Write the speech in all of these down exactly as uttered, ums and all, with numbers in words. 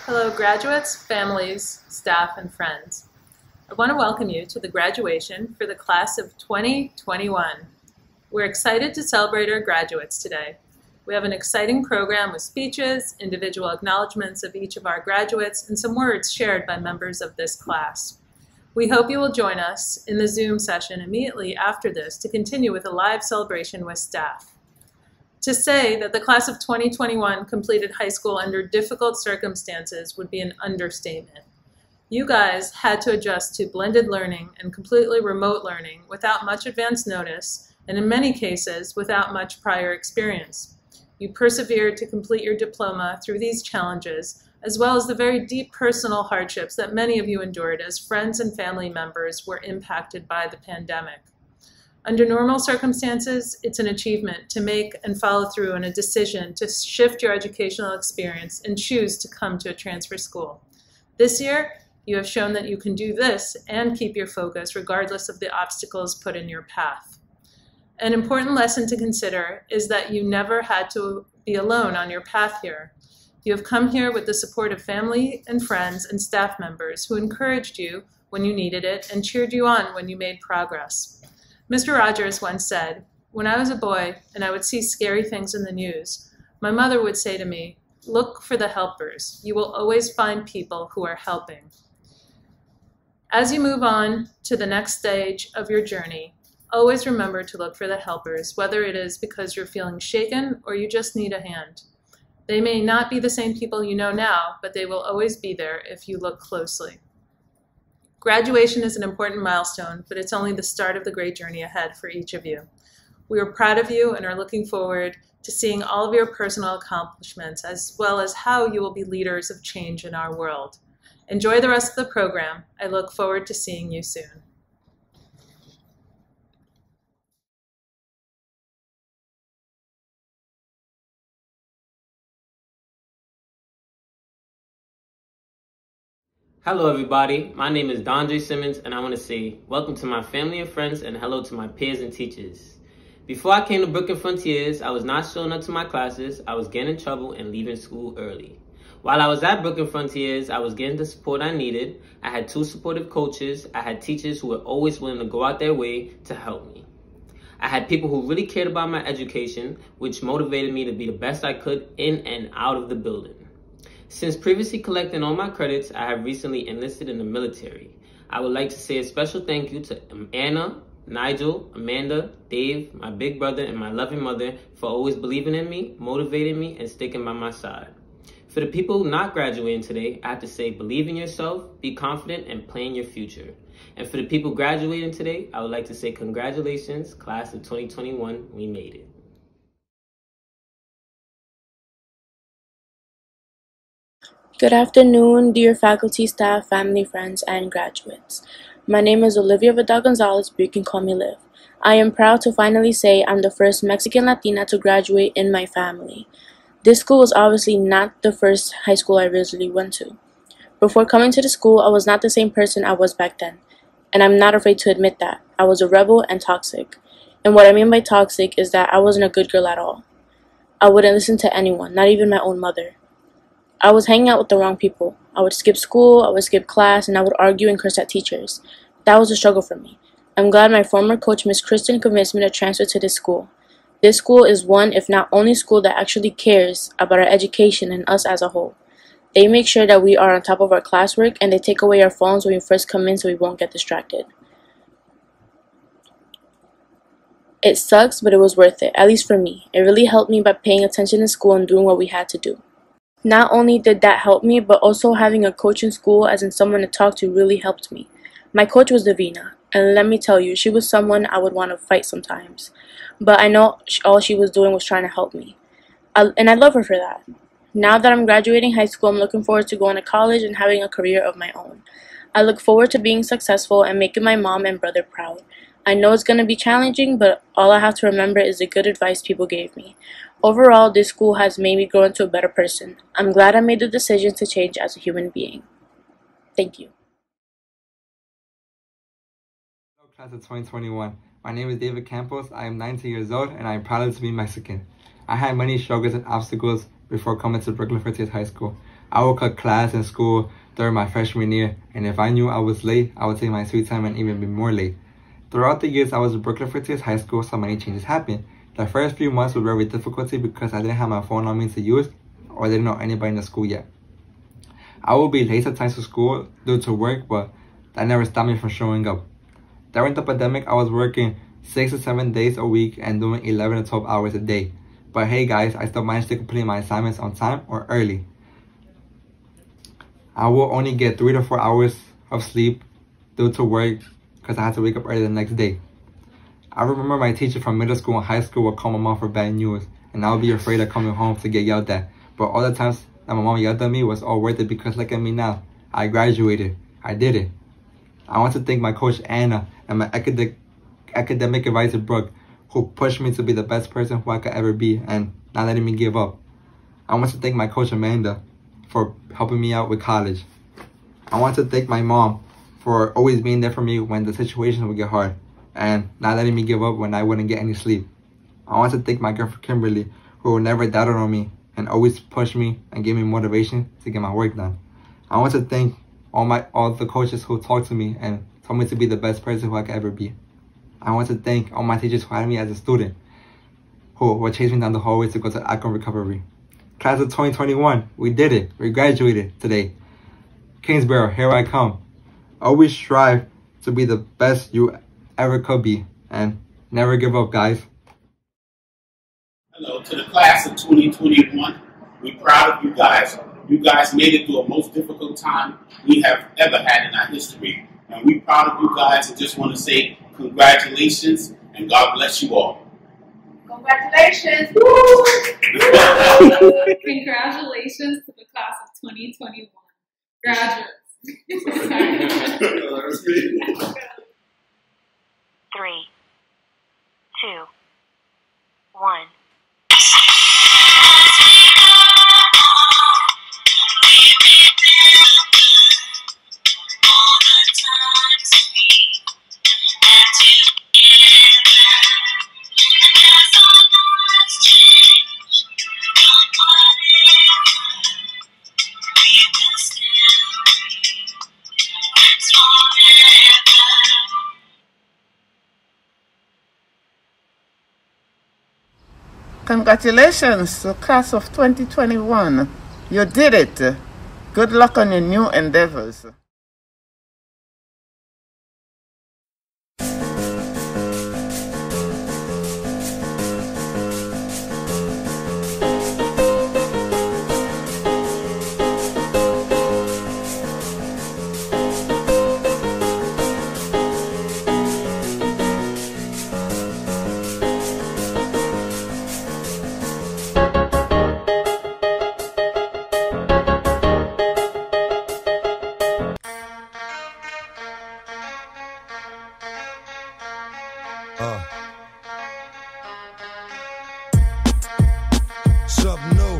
Hello graduates, families, staff, and friends. I want to welcome you to the graduation for the class of twenty twenty-one. We're excited to celebrate our graduates today. We have an exciting program with speeches, individual acknowledgments of each of our graduates, and some words shared by members of this class. We hope you will join us in the Zoom session immediately after this to continue with a live celebration with staff. To say that the class of twenty twenty-one completed high school under difficult circumstances would be an understatement. You guys had to adjust to blended learning and completely remote learning without much advance notice, and in many cases, without much prior experience. You persevered to complete your diploma through these challenges, as well as the very deep personal hardships that many of you endured as friends and family members were impacted by the pandemic. Under normal circumstances, it's an achievement to make and follow through on a decision to shift your educational experience and choose to come to a transfer school. This year, you have shown that you can do this and keep your focus regardless of the obstacles put in your path. An important lesson to consider is that you never had to be alone on your path here. You have come here with the support of family and friends and staff members who encouraged you when you needed it and cheered you on when you made progress. Mister Rogers once said, "When I was a boy and I would see scary things in the news, my mother would say to me, 'Look for the helpers. You will always find people who are helping.'" As you move on to the next stage of your journey, always remember to look for the helpers, whether it is because you're feeling shaken or you just need a hand. They may not be the same people you know now, but they will always be there if you look closely. Graduation is an important milestone, but it's only the start of the great journey ahead for each of you. We are proud of you and are looking forward to seeing all of your personal accomplishments, as well as how you will be leaders of change in our world. Enjoy the rest of the program. I look forward to seeing you soon. Hello everybody, my name is Dondre Simmons and I want to say welcome to my family and friends and hello to my peers and teachers. Before I came to Brooklyn Frontiers, I was not showing up to my classes, I was getting in trouble and leaving school early. While I was at Brooklyn Frontiers, I was getting the support I needed, I had two supportive coaches, I had teachers who were always willing to go out their way to help me. I had people who really cared about my education, which motivated me to be the best I could in and out of the building. Since previously collecting all my credits, I have recently enlisted in the military. I would like to say a special thank you to Anna, Nigel, Amanda, Dave, my big brother, and my loving mother for always believing in me, motivating me, and sticking by my side. For the people not graduating today, I have to say believe in yourself, be confident, and plan your future. And for the people graduating today, I would like to say congratulations, class of twenty twenty-one, we made it. Good afternoon, dear faculty, staff, family, friends, and graduates. My name is Olivia Vidal Gonzalez, but you can call me Liv. I am proud to finally say I'm the first Mexican Latina to graduate in my family. This school was obviously not the first high school I originally went to. Before coming to the school, I was not the same person I was back then, and I'm not afraid to admit that. I was a rebel and toxic. And what I mean by toxic is that I wasn't a good girl at all. I wouldn't listen to anyone, not even my own mother. I was hanging out with the wrong people. I would skip school, I would skip class, and I would argue and curse at teachers. That was a struggle for me. I'm glad my former coach, Miss Kristen, convinced me to transfer to this school. This school is one, if not only school, that actually cares about our education and us as a whole. They make sure that we are on top of our classwork, and they take away our phones when we first come in so we won't get distracted. It sucks, but it was worth it, at least for me. It really helped me by paying attention in school and doing what we had to do. Not only did that help me, but also having a coach in school, as in someone to talk to, really helped me. My coach was Davina, and let me tell you, she was someone I would want to fight sometimes. But I know all she was doing was trying to help me. I, and I love her for that. Now that I'm graduating high school, I'm looking forward to going to college and having a career of my own. I look forward to being successful and making my mom and brother proud. I know it's going to be challenging, but all I have to remember is the good advice people gave me. Overall, this school has made me grow into a better person. I'm glad I made the decision to change as a human being. Thank you. Hello, class of twenty twenty-one. My name is David Campos. I am nineteen years old and I am proud to be Mexican. I had many struggles and obstacles before coming to Brooklyn Frontiers High School. I would cut class in school during my freshman year, and if I knew I was late, I would take my sweet time and even be more late. Throughout the years I was at Brooklyn Frontiers High School, so many changes happened. The first few months were very difficult because I didn't have my phone on me to use, or didn't know anybody in the school yet. I would be late sometimes to school due to work, but that never stopped me from showing up. During the pandemic, I was working six to seven days a week and doing eleven to twelve hours a day. But hey guys, I still managed to complete my assignments on time or early. I will only get three to four hours of sleep due to work because I had to wake up early the next day. I remember my teacher from middle school and high school would call my mom for bad news, and I would be afraid of coming home to get yelled at. But all the times that my mom yelled at me was all worth it because look at me now. I graduated. I did it. I want to thank my coach Anna and my academic academic advisor Brooke, who pushed me to be the best person who I could ever be and not letting me give up. I want to thank my coach Amanda for helping me out with college. I want to thank my mom for always being there for me when the situation would get hard and not letting me give up when I wouldn't get any sleep. I want to thank my girlfriend Kimberly, who never doubted on me and always pushed me and gave me motivation to get my work done. I want to thank all my all the coaches who talked to me and told me to be the best person who I could ever be. I want to thank all my teachers who had me as a student, who would chase me down the hallways to go to Akron Recovery. Class of twenty twenty-one, we did it. We graduated today. Kingsborough, here I come. Always strive to be the best you ever could be, and never give up, guys. Hello to the class of twenty twenty-one. We're proud of you guys. You guys made it through a most difficult time we have ever had in our history. And we're proud of you guys and just want to say congratulations and God bless you all. Congratulations! Congratulations to the class of twenty twenty-one. Graduates. Three, two, one. Congratulations to class of twenty twenty-one. You did it. Good luck on your new endeavors. Uh. Something new.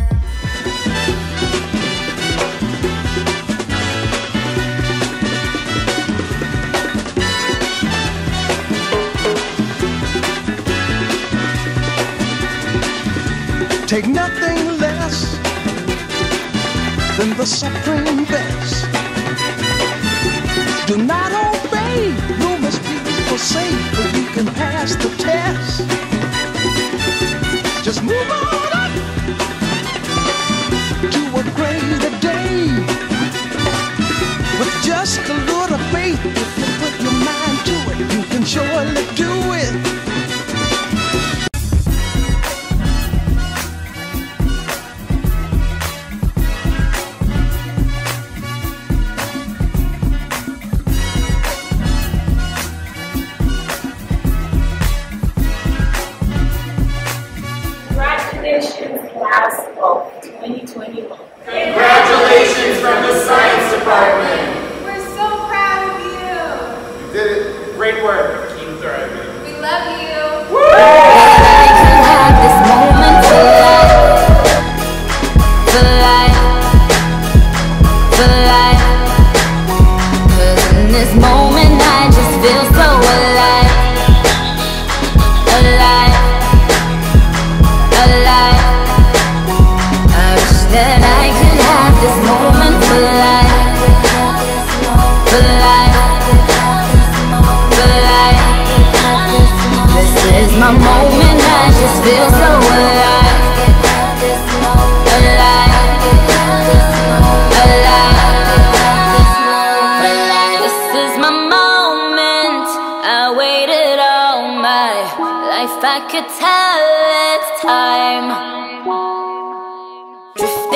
Take nothing less than the supreme best. Do not obey, you must be safe, but you can pass the test. Just move on up to a greater day. With just a little faith, if you put your mind to it, you can surely do it. Congratulations, class of twenty twenty-one. Congratulations from the science department. We're so proud of you. You did it. Great work. Keep thriving. We love you. Woo! I can have this moment for life, for life, for life. 'Cause in this moment I just feel so alive, alive. Alive. I wish that I could have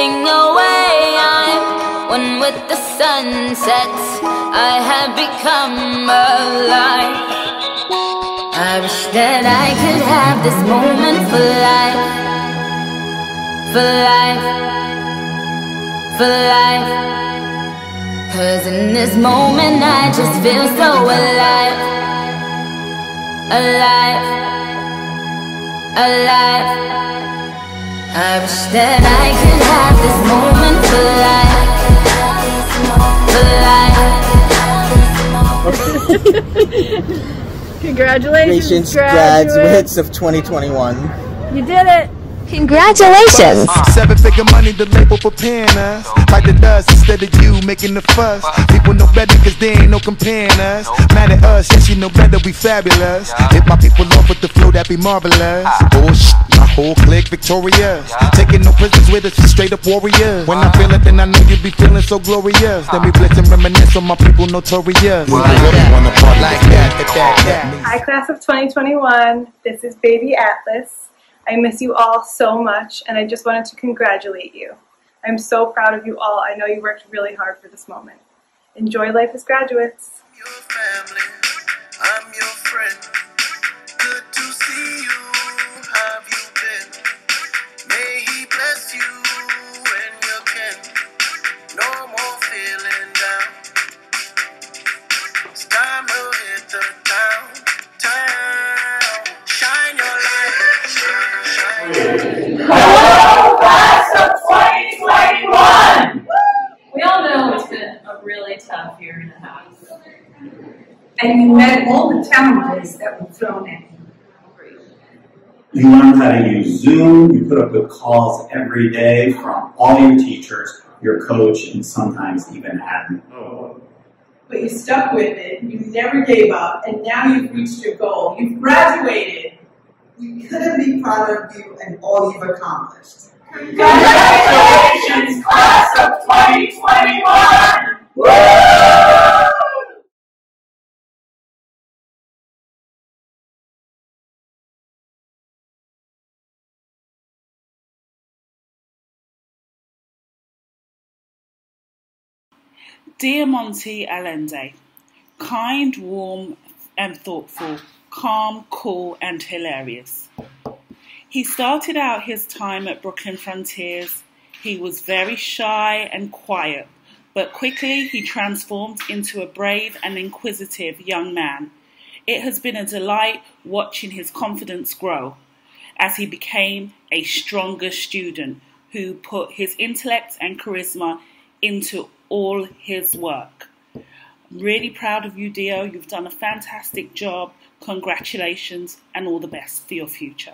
drifting away. I'm one with the sunset. I have become alive. I wish that I could have this moment for life, for life, for life. Cause in this moment I just feel so alive, alive, alive. I wish that I could have this moment for life, for life. Congratulations, graduates. graduates of twenty twenty-one. You did it. Congratulations. Seven figure money, the label preparing us. Fight the dust instead of you making the fuss. People know better cause they ain't no comparing us. Mad at us, yes you know better, we fabulous. If my people love with the flow, that'd be marvelous. Bullshit, my whole clique victorious. Taking no prisoners with us, just straight up warriors. When I feel it, then I know you be feeling so glorious. Then we blitz and reminisce on my people notorious. Hi class of twenty twenty-one, this is Baby Atlas. I miss you all so much, and I just wanted to congratulate you. I'm so proud of you all. I know you worked really hard for this moment. Enjoy life as graduates. Your family, I'm your friend. Good to see you. How have you been? May he bless you when you can. No more feeling down. It's time to hit the town, town. Shine your light. Hello, class of twenty twenty-one! We all know it's been a really tough year and a half. And you met all the challenges that were thrown at you. You learned how to use Zoom, you put up with calls every day from all your teachers, your coach, and sometimes even admin. But you stuck with it, you never gave up, and now you've reached your goal. You've graduated. We couldn't be prouder of you and all you've accomplished. Congratulations, class of twenty twenty-one! Woo! Dear Monty Allende, kind, warm and thoughtful, calm, cool and hilarious. He started out his time at Brooklyn Frontiers. He was very shy and quiet, but quickly he transformed into a brave and inquisitive young man. It has been a delight watching his confidence grow as he became a stronger student who put his intellect and charisma into all his work. I'm really proud of you, Dio. You've done a fantastic job. Congratulations and all the best for your future.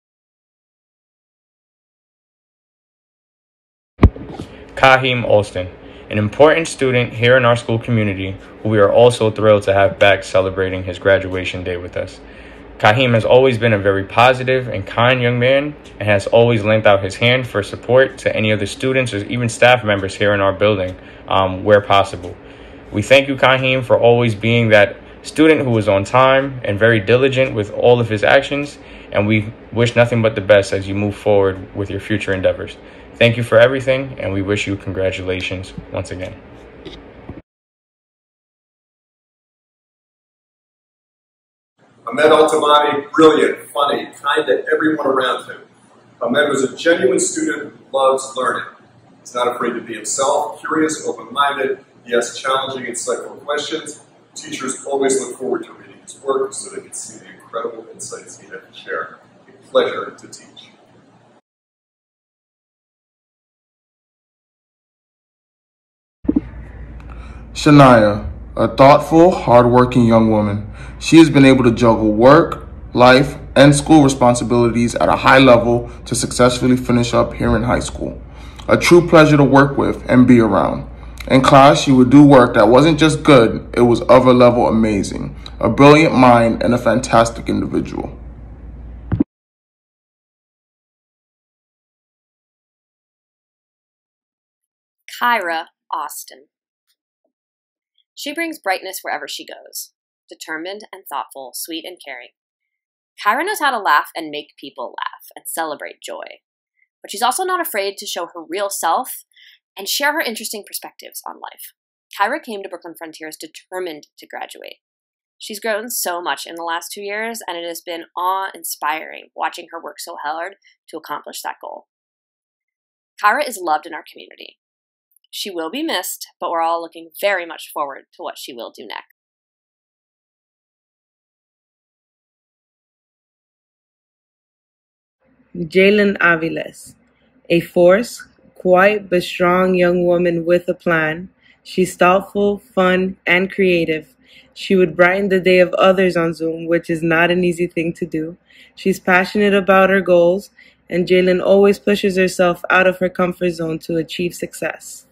Kahim Alston, an important student here in our school community who we are also thrilled to have back celebrating his graduation day with us. Kahim has always been a very positive and kind young man and has always lent out his hand for support to any of the students or even staff members here in our building um, where possible. We thank you, Kahim, for always being that student who was on time and very diligent with all of his actions, and we wish nothing but the best as you move forward with your future endeavors. Thank you for everything, and we wish you congratulations once again. Ahmed Altamani, brilliant, funny, kind to everyone around him. Ahmed was a genuine student who loves learning. He's not afraid to be himself, curious, open-minded. He asks challenging, insightful questions. Teachers always look forward to reading his work so they can see the incredible insights he had to share. A pleasure to teach. Shania, a thoughtful, hardworking young woman. She has been able to juggle work, life, and school responsibilities at a high level to successfully finish up here in high school. A true pleasure to work with and be around. In class, she would do work that wasn't just good, it was of a level amazing. A brilliant mind and a fantastic individual. Kyra Austin. She brings brightness wherever she goes. Determined and thoughtful, sweet and caring. Kyra knows how to laugh and make people laugh and celebrate joy. but she's also not afraid to show her real self and share her interesting perspectives on life. Kyra came to Brooklyn Frontiers determined to graduate. She's grown so much in the last two years, and it has been awe-inspiring watching her work so hard to accomplish that goal. Kyra is loved in our community. She will be missed, but we're all looking very much forward to what she will do next. Jalen Aviles, a force, quiet but strong young woman with a plan. She's thoughtful, fun, and creative. She would brighten the day of others on Zoom, which is not an easy thing to do. She's passionate about her goals, and Jalen always pushes herself out of her comfort zone to achieve success.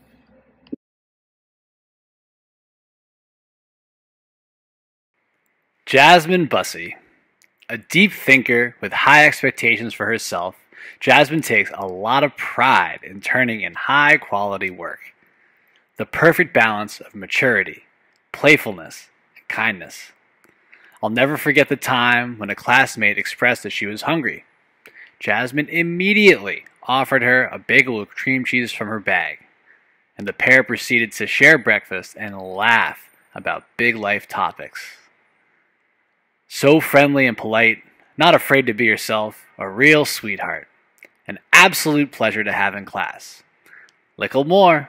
Jasmine Bussey. A deep thinker with high expectations for herself, Jasmine takes a lot of pride in turning in high-quality work. The perfect balance of maturity, playfulness, and kindness. I'll never forget the time when a classmate expressed that she was hungry. Jasmine immediately offered her a bagel with cream cheese from her bag, and the pair proceeded to share breakfast and laugh about big life topics. So friendly and polite, not afraid to be yourself, a real sweetheart. An absolute pleasure to have in class. Lickle more.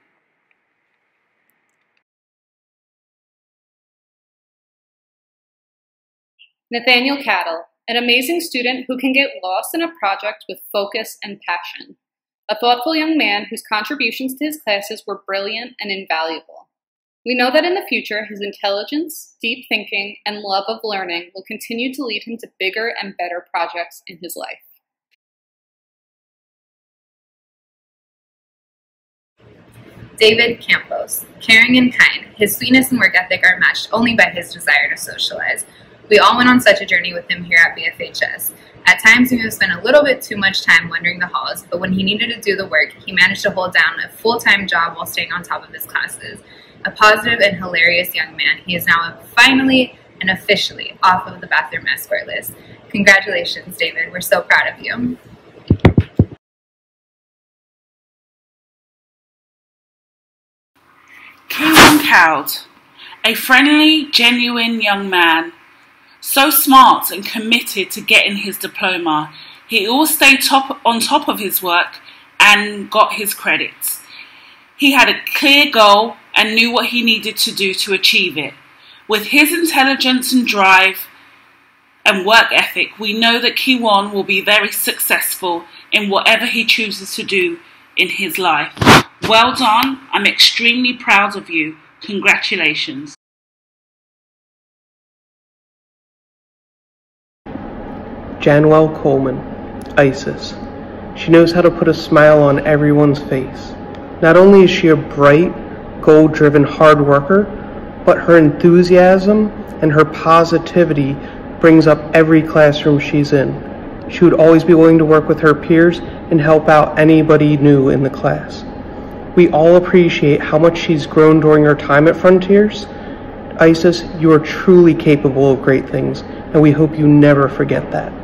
Nathaniel Cattle, an amazing student who can get lost in a project with focus and passion. A thoughtful young man whose contributions to his classes were brilliant and invaluable. We know that in the future, his intelligence, deep thinking, and love of learning will continue to lead him to bigger and better projects in his life. David Campos, caring and kind. His sweetness and work ethic are matched only by his desire to socialize. We all went on such a journey with him here at B F H S. At times, we have spent a little bit too much time wandering the halls, but when he needed to do the work, he managed to hold down a full-time job while staying on top of his classes. A positive and hilarious young man, he is now finally and officially off of the bathroom escort list. Congratulations, David. We're so proud of you. Kingdom Cowd, a friendly, genuine young man. So smart and committed to getting his diploma. He always stayed top, on top of his work and got his credits. He had a clear goal and knew what he needed to do to achieve it. With his intelligence and drive and work ethic, we know that Kiwan will be very successful in whatever he chooses to do in his life. Well done. I'm extremely proud of you. Congratulations. Janwell Coleman, Isis. She knows how to put a smile on everyone's face. Not only is she a bright, goal-driven hard worker, but her enthusiasm and her positivity brings up every classroom she's in. She would always be willing to work with her peers and help out anybody new in the class. We all appreciate how much she's grown during her time at Frontiers. Isis, you are truly capable of great things, and we hope you never forget that.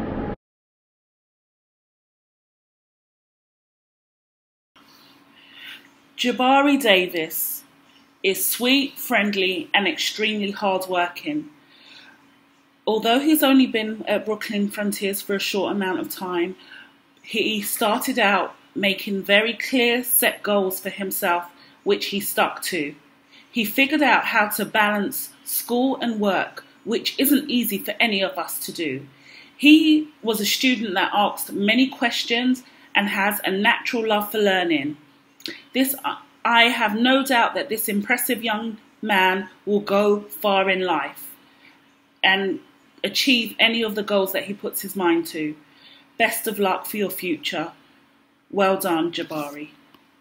Jabari Davis is sweet, friendly, and extremely hardworking. Although he's only been at Brooklyn Frontiers for a short amount of time, he started out making very clear set goals for himself, which he stuck to. He figured out how to balance school and work, which isn't easy for any of us to do. He was a student that asked many questions and has a natural love for learning. This, I have no doubt that this impressive young man will go far in life and achieve any of the goals that he puts his mind to. Best of luck for your future. Well done, Jabari.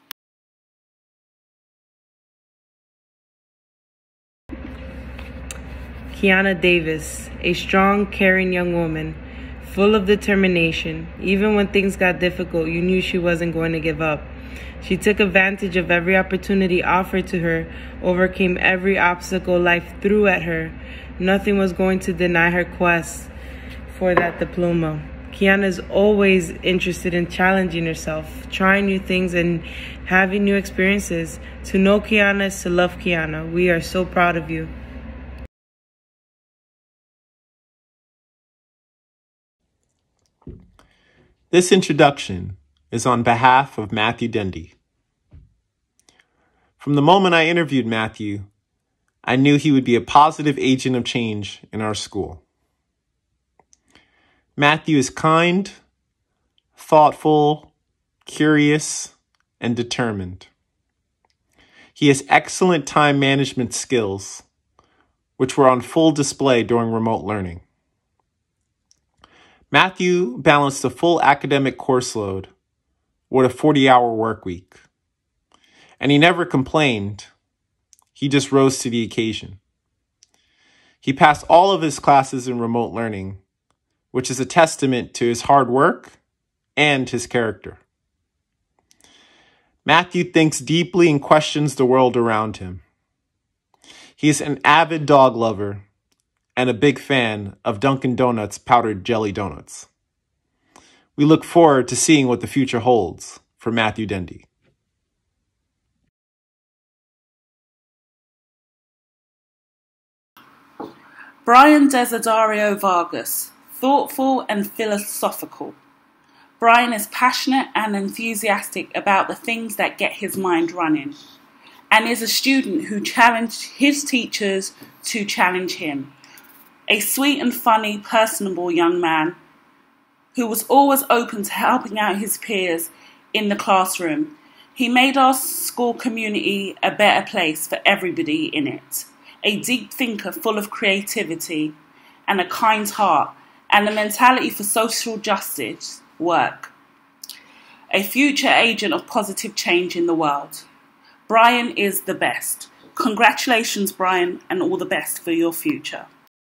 Kiana Davis, a strong, caring young woman, full of determination. Even when things got difficult, you knew she wasn't going to give up. She took advantage of every opportunity offered to her, overcame every obstacle life threw at her. Nothing was going to deny her quest for that diploma. Kiana is always interested in challenging herself, trying new things, and having new experiences. To know Kiana is to love Kiana. We are so proud of you. This introduction is on behalf of Matthew Dendy. From the moment I interviewed Matthew, I knew he would be a positive agent of change in our school. Matthew is kind, thoughtful, curious, and determined. He has excellent time management skills, which were on full display during remote learning. Matthew balanced a full academic course load with a forty-hour work week. And he never complained. He just rose to the occasion. He passed all of his classes in remote learning, which is a testament to his hard work and his character. Matthew thinks deeply and questions the world around him. He is an avid dog lover and a big fan of Dunkin' Donuts powdered jelly donuts. We look forward to seeing what the future holds for Matthew Dendy. Brian Desiderio Vargas, thoughtful and philosophical. Brian is passionate and enthusiastic about the things that get his mind running, and is a student who challenged his teachers to challenge him. A sweet and funny, personable young man who was always open to helping out his peers in the classroom. He made our school community a better place for everybody in it. A deep thinker full of creativity and a kind heart and a mentality for social justice work. A future agent of positive change in the world. Brian is the best. Congratulations, Brian, and all the best for your future.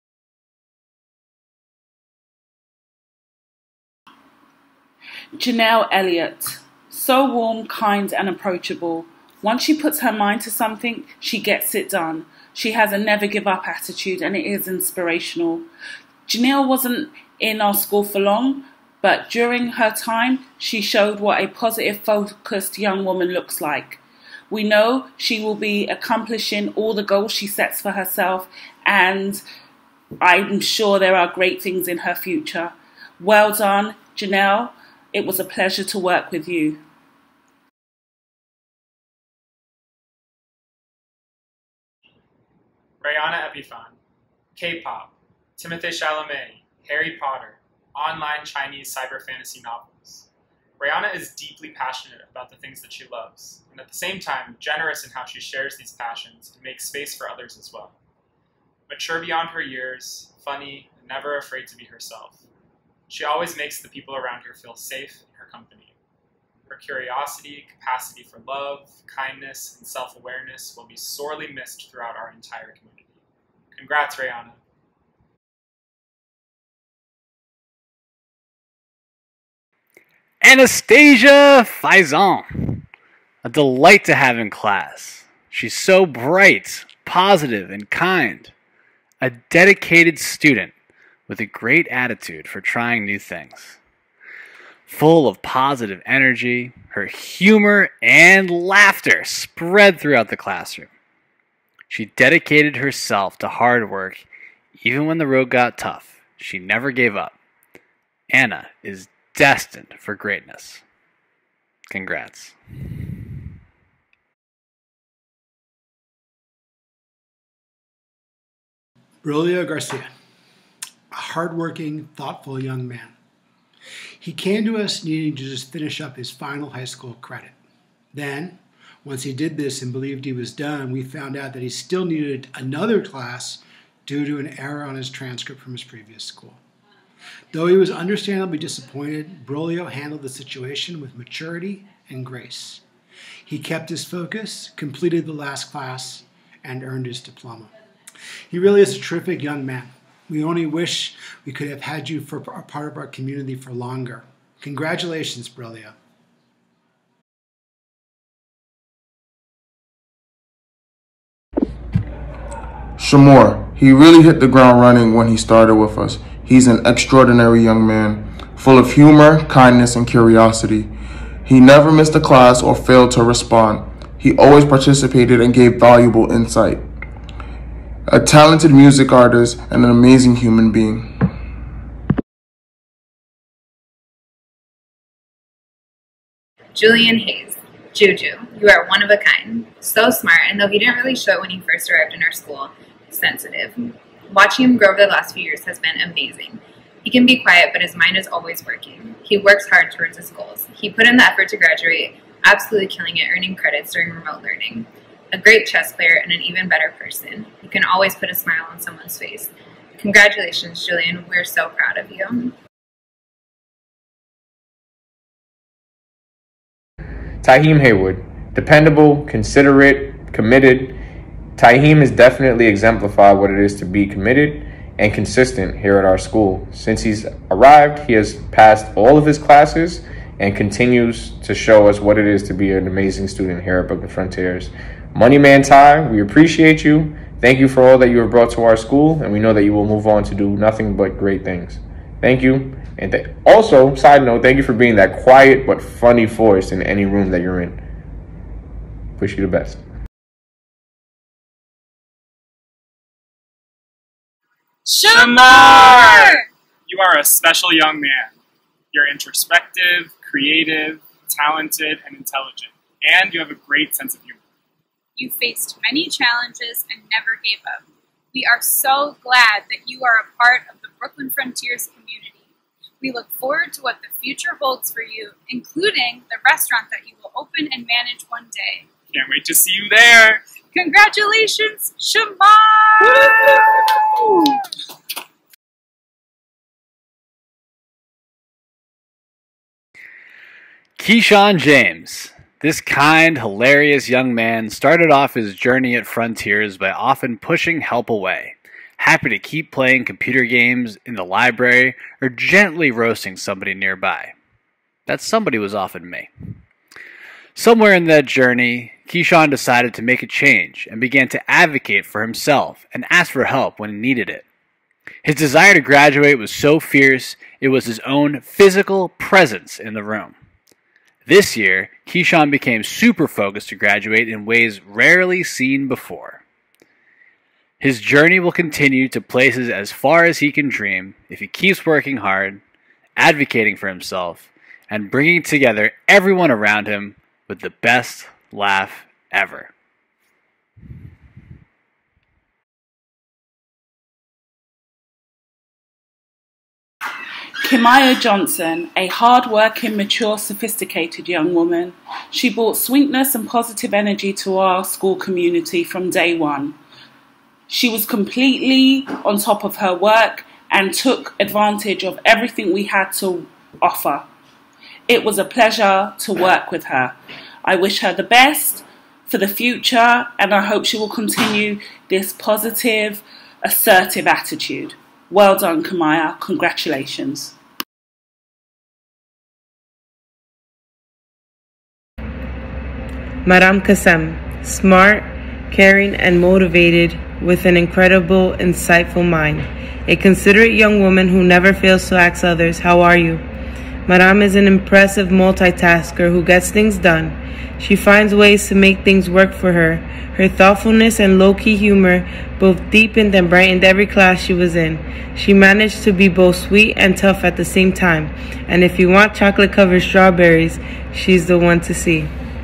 Janelle Elliott, so warm, kind, and approachable. Once she puts her mind to something, she gets it done. She has a never give up attitude, and it is inspirational. Janelle wasn't in our school for long, but during her time, she showed what a positive, focused young woman looks like. We know she will be accomplishing all the goals she sets for herself, and I'm sure there are great things in her future. Well done, Janelle. It was a pleasure to work with you. Rihanna Epifan, K-pop, Timothée Chalamet, Harry Potter, online Chinese cyber fantasy novels. Rihanna is deeply passionate about the things that she loves, and at the same time, generous in how she shares these passions and makes space for others as well. Mature beyond her years, funny, and never afraid to be herself. She always makes the people around her feel safe in her company. Her curiosity, capacity for love, kindness, and self-awareness will be sorely missed throughout our entire community. Congrats, Rihanna. Anastasia Faison. A delight to have in class. She's so bright, positive, and kind. A dedicated student with a great attitude for trying new things. Full of positive energy, her humor and laughter spread throughout the classroom. She dedicated herself to hard work even when the road got tough. She never gave up. Anna is destined for greatness. Congrats. Braulio Garcia, a hardworking, thoughtful young man. He came to us needing to just finish up his final high school credit. Then, once he did this and believed he was done, we found out that he still needed another class due to an error on his transcript from his previous school. Though he was understandably disappointed, Braulio handled the situation with maturity and grace. He kept his focus, completed the last class, and earned his diploma. He really is a terrific young man. We only wish we could have had you for a part of our community for longer. Congratulations, Braulio. Shamor, he really hit the ground running when he started with us. He's an extraordinary young man, full of humor, kindness, and curiosity. He never missed a class or failed to respond. He always participated and gave valuable insight. A talented music artist and an amazing human being. Julian Hayes, Juju, you are one of a kind. So smart, and though he didn't really show it when he first arrived in our school, he's sensitive. Watching him grow over the last few years has been amazing. He can be quiet, but his mind is always working. He works hard towards his goals. He put in the effort to graduate, absolutely killing it, earning credits during remote learning. A great chess player and an even better person. He can always put a smile on someone's face. Congratulations, Julian. We're so proud of you. Taheem Haywood, dependable, considerate, committed. Taheem has definitely exemplified what it is to be committed and consistent here at our school. Since he's arrived, he has passed all of his classes and continues to show us what it is to be an amazing student here at Brooklyn Frontiers. Money Man Ty, we appreciate you. Thank you for all that you have brought to our school, and we know that you will move on to do nothing but great things. Thank you. And th- also, side note, thank you for being that quiet but funny force in any room that you're in. Wish you the best. Shamar! You are a special young man. You're introspective, creative, talented, and intelligent. And you have a great sense of humor. You faced many challenges and never gave up. We are so glad that you are a part of the Brooklyn Frontiers community. We look forward to what the future holds for you, including the restaurant that you will open and manage one day. Can't wait to see you there. Congratulations, Shamar! Keyshawn James. This kind, hilarious young man started off his journey at Frontiers by often pushing help away, happy to keep playing computer games in the library or gently roasting somebody nearby. That somebody was often me. Somewhere in that journey, Keyshawn decided to make a change and began to advocate for himself and ask for help when he needed it. His desire to graduate was so fierce, it was his own physical presence in the room. This year, Keyshawn became super focused to graduate in ways rarely seen before. His journey will continue to places as far as he can dream if he keeps working hard, advocating for himself, and bringing together everyone around him with the best laugh ever. Kimaya Johnson, a hard-working, mature, sophisticated young woman. She brought sweetness and positive energy to our school community from day one. She was completely on top of her work and took advantage of everything we had to offer. It was a pleasure to work with her. I wish her the best for the future, and I hope she will continue this positive, assertive attitude. Well done, Kimaya. Congratulations. Madame Kassem, smart, caring, and motivated with an incredible, insightful mind. A considerate young woman who never fails to ask others, "How are you?" Madame is an impressive multitasker who gets things done. She finds ways to make things work for her. Her thoughtfulness and low-key humor both deepened and brightened every class she was in. She managed to be both sweet and tough at the same time. And if you want chocolate-covered strawberries, she's the one to see.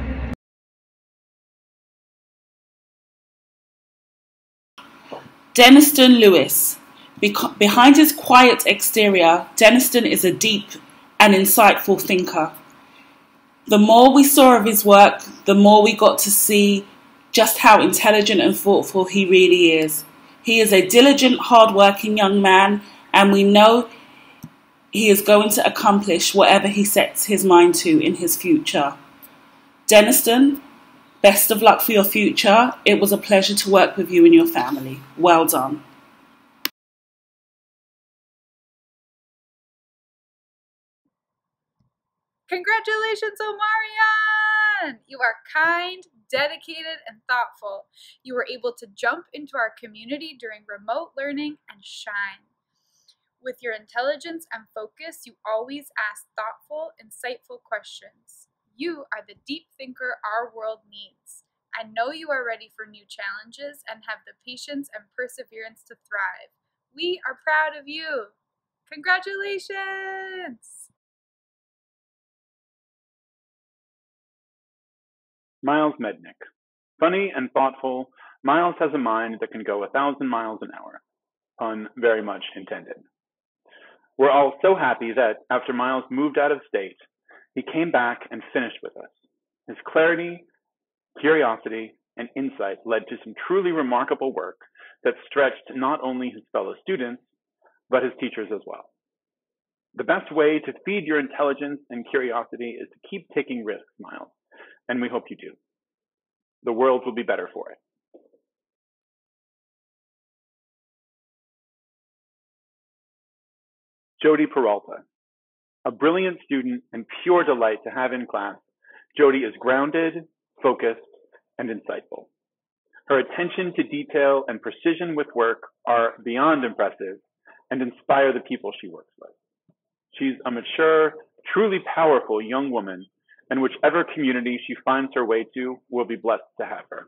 Deniston Lewis. Beca- behind his quiet exterior, Deniston is a deep and insightful thinker. The more we saw of his work, the more we got to see just how intelligent and thoughtful he really is. He is a diligent, hard-working young man, and we know he is going to accomplish whatever he sets his mind to in his future. Deniston, best of luck for your future. It was a pleasure to work with you and your family. Well done. Congratulations, Omarion! You are kind, dedicated, and thoughtful. You were able to jump into our community during remote learning and shine. With your intelligence and focus, you always ask thoughtful, insightful questions. You are the deep thinker our world needs. I know you are ready for new challenges and have the patience and perseverance to thrive. We are proud of you. Congratulations! Miles Mednick. Funny and thoughtful, Miles has a mind that can go a thousand miles an hour. Pun very much intended. We're all so happy that after Miles moved out of state, he came back and finished with us. His clarity, curiosity, and insight led to some truly remarkable work that stretched not only his fellow students, but his teachers as well. The best way to feed your intelligence and curiosity is to keep taking risks, Miles, and we hope you do. The world will be better for it. Jody Peralta. A brilliant student and pure delight to have in class, Jody is grounded, focused, and insightful. Her attention to detail and precision with work are beyond impressive and inspire the people she works with. She's a mature, truly powerful young woman, and whichever community she finds her way to will be blessed to have her.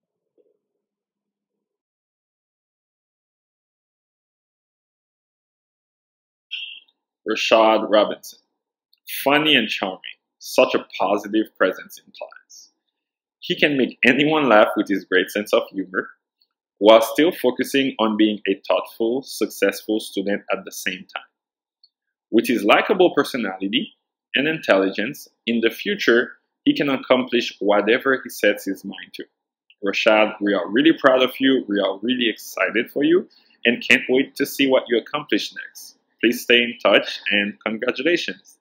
Rashad Robinson. Funny and charming, such a positive presence in class. He can make anyone laugh with his great sense of humor, while still focusing on being a thoughtful, successful student at the same time. With his likable personality and intelligence, in the future, he can accomplish whatever he sets his mind to. Rashad, we are really proud of you, we are really excited for you, and can't wait to see what you accomplish next. Please stay in touch, and congratulations.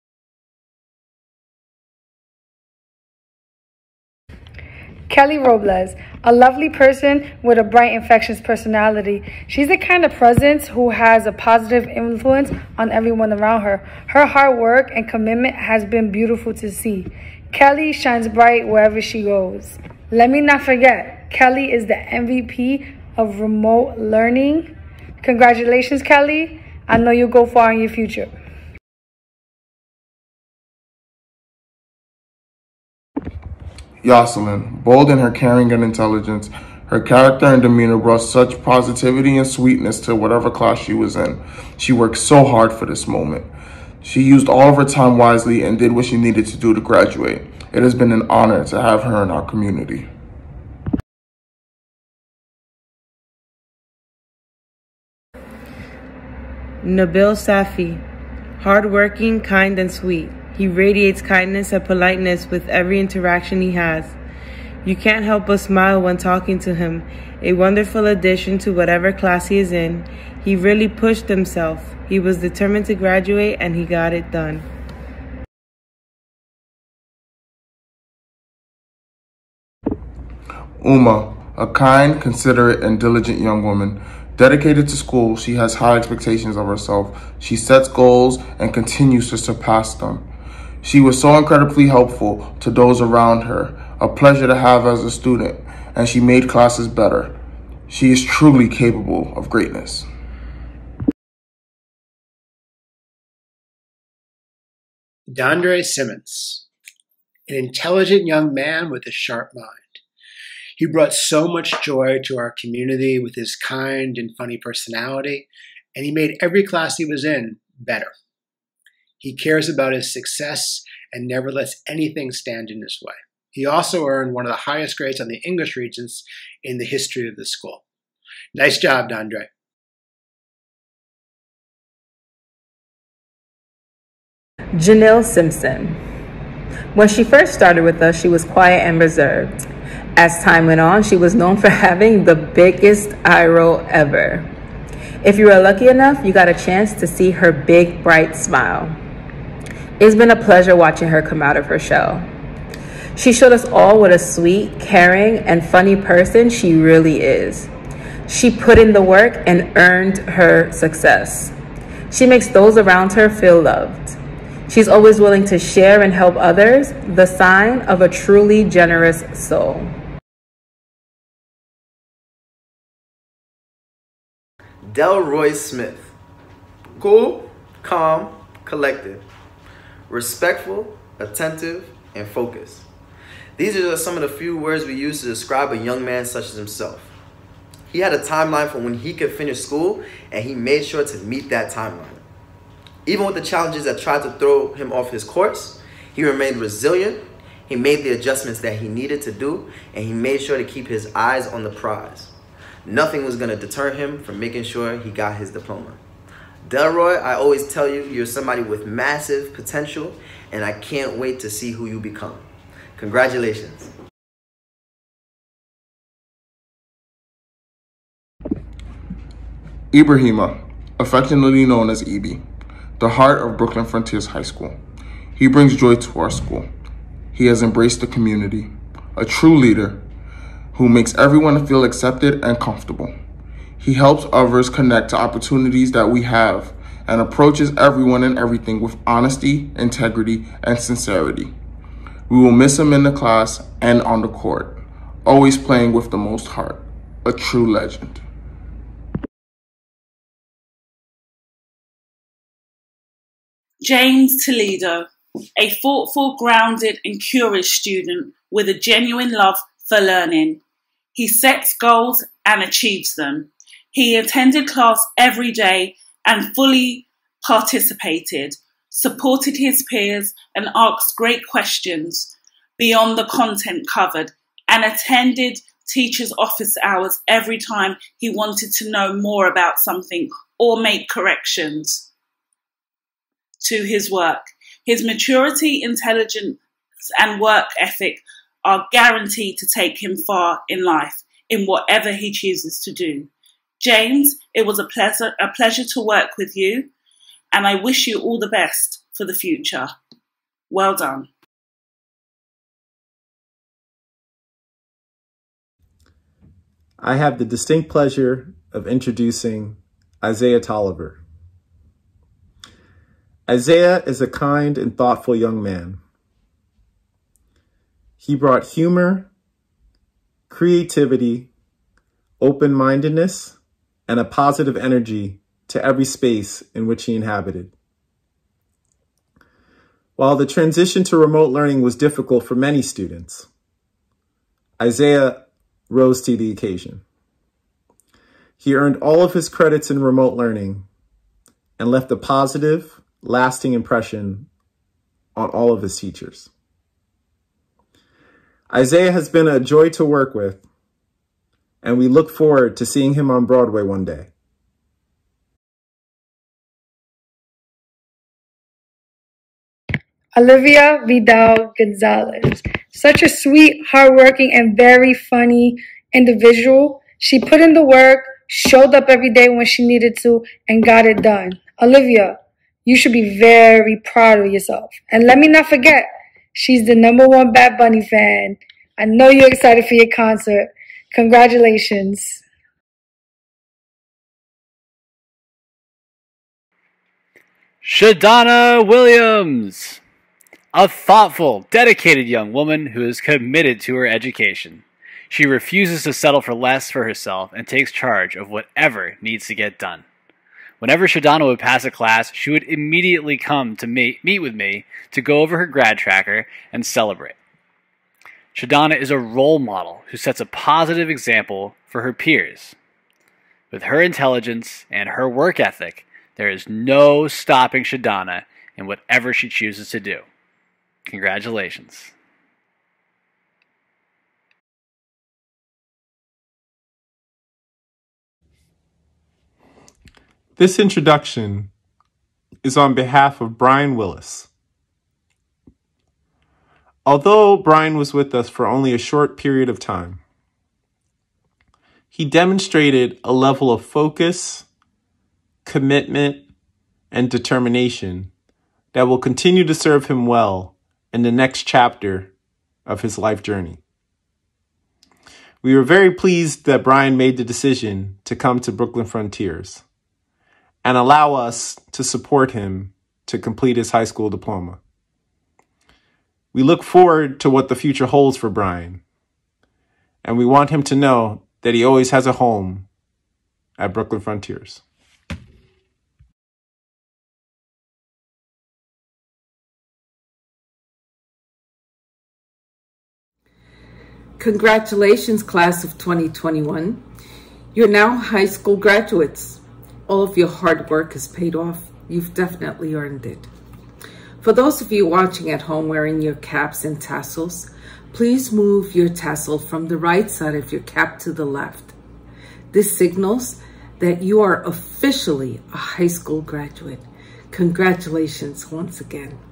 Kelly Robles, a lovely person with a bright, infectious personality. She's the kind of presence who has a positive influence on everyone around her. Her hard work and commitment has been beautiful to see. Kelly shines bright wherever she goes. Let me not forget, Kelly is the M V P of remote learning. Congratulations, Kelly. I know you'll go far in your future. Yoselin, bold in her caring and intelligence, her character and demeanor brought such positivity and sweetness to whatever class she was in. She worked so hard for this moment. She used all of her time wisely and did what she needed to do to graduate. It has been an honor to have her in our community. Nabil Safi, hardworking, kind, and sweet. He radiates kindness and politeness with every interaction he has. You can't help but smile when talking to him. A wonderful addition to whatever class he is in. He really pushed himself. He was determined to graduate, and he got it done. Uma, a kind, considerate, and diligent young woman. Dedicated to school, she has high expectations of herself. She sets goals and continues to surpass them. She was so incredibly helpful to those around her, a pleasure to have as a student, and she made classes better. She is truly capable of greatness. Dondre Simmons, an intelligent young man with a sharp mind. He brought so much joy to our community with his kind and funny personality, and he made every class he was in better. He cares about his success and never lets anything stand in his way. He also earned one of the highest grades on the English Regents in the history of the school. Nice job, Dondre. Janelle Simpson. When she first started with us, she was quiet and reserved. As time went on, she was known for having the biggest eye roll ever. If you were lucky enough, you got a chance to see her big, bright smile. It's been a pleasure watching her come out of her shell. She showed us all what a sweet, caring, and funny person she really is. She put in the work and earned her success. She makes those around her feel loved. She's always willing to share and help others, the sign of a truly generous soul. Delroy Smith. Cool, calm, collected, respectful, attentive, and focused. These are just some of the few words we use to describe a young man such as himself. He had a timeline for when he could finish school, and he made sure to meet that timeline. Even with the challenges that tried to throw him off his course, he remained resilient, he made the adjustments that he needed to do, and he made sure to keep his eyes on the prize. Nothing was going to deter him from making sure he got his diploma. Delroy, I always tell you, you're somebody with massive potential, and I can't wait to see who you become. Congratulations. Ibrahima, affectionately known as Ibi, the heart of Brooklyn Frontiers High School. He brings joy to our school. He has embraced the community, a true leader who makes everyone feel accepted and comfortable. He helps others connect to opportunities that we have and approaches everyone and everything with honesty, integrity, and sincerity. We will miss him in the class and on the court, always playing with the most heart, a true legend. James Toledo, a thoughtful, grounded, and curious student with a genuine love for learning. He sets goals and achieves them. He attended class every day and fully participated, supported his peers, and asked great questions beyond the content covered, and attended teachers' office hours every time he wanted to know more about something or make corrections to his work. His maturity, intelligence, and work ethic are guaranteed to take him far in life in whatever he chooses to do. James, it was a pleasure, a pleasure to work with you, and I wish you all the best for the future. Well done. I have the distinct pleasure of introducing Isaiah Tolliver. Isaiah is a kind and thoughtful young man. He brought humor, creativity, open-mindedness, and a positive energy to every space in which he inhabited. While the transition to remote learning was difficult for many students, Isaiah rose to the occasion. He earned all of his credits in remote learning and left a positive, lasting impression on all of his teachers. Isaiah has been a joy to work with, and we look forward to seeing him on Broadway one day. Olivia Vidal Gonzalez, such a sweet, hardworking, and very funny individual. She put in the work, showed up every day when she needed to, and got it done. Olivia, you should be very proud of yourself. And let me not forget, she's the number one Bad Bunny fan. I know you're excited for your concert. Congratulations. Shadonna Williams, a thoughtful, dedicated young woman who is committed to her education. She refuses to settle for less for herself and takes charge of whatever needs to get done. Whenever Shadonna would pass a class, she would immediately come to meet, meet with me to go over her grad tracker and celebrate. Shadonna is a role model who sets a positive example for her peers. With her intelligence and her work ethic, there is no stopping Shadonna in whatever she chooses to do. Congratulations. This introduction is on behalf of Brian Willis. Although Brian was with us for only a short period of time, he demonstrated a level of focus, commitment, and determination that will continue to serve him well in the next chapter of his life journey. We were very pleased that Brian made the decision to come to Brooklyn Frontiers and allow us to support him to complete his high school diploma. We look forward to what the future holds for Brian, and we want him to know that he always has a home at Brooklyn Frontiers. Congratulations, class of twenty twenty-one. You're now high school graduates. All of your hard work has paid off. You've definitely earned it. For those of you watching at home wearing your caps and tassels, please move your tassel from the right side of your cap to the left. This signals that you are officially a high school graduate. Congratulations once again.